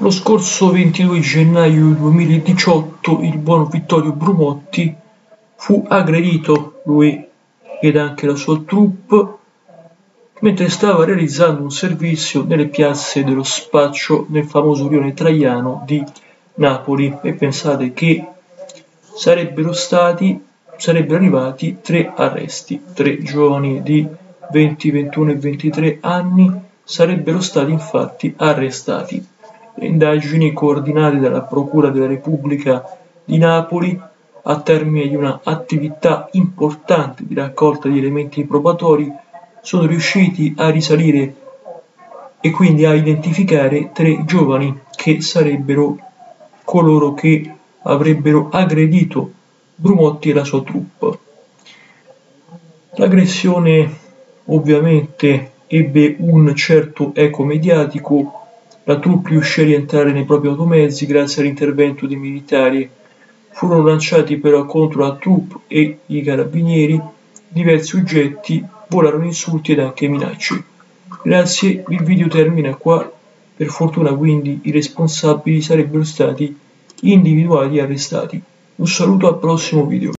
Lo scorso 22 gennaio 2018 il buon Vittorio Brumotti fu aggredito, lui ed anche la sua troupe, mentre stava realizzando un servizio nelle piazze dello Spaccio nel famoso rione Traiano di Napoli, e pensate che sarebbero arrivati 3 arresti, 3 giovani di 20, 21 e 23 anni sarebbero stati infatti arrestati. Le indagini coordinate dalla Procura della Repubblica di Napoli, a termine di una attività importante di raccolta di elementi probatori, sono riusciti a risalire e quindi a identificare 3 giovani che sarebbero coloro che avrebbero aggredito Brumotti e la sua troupe. L'aggressione ovviamente ebbe un certo eco mediatico. La troupe riuscì a rientrare nei propri automezzi grazie all'intervento dei militari. Furono lanciati però contro la troupe e i carabinieri diversi oggetti, volarono insulti ed anche minacce. Grazie, il video termina qua. Per fortuna quindi i responsabili sarebbero stati individuati e arrestati. Un saluto al prossimo video.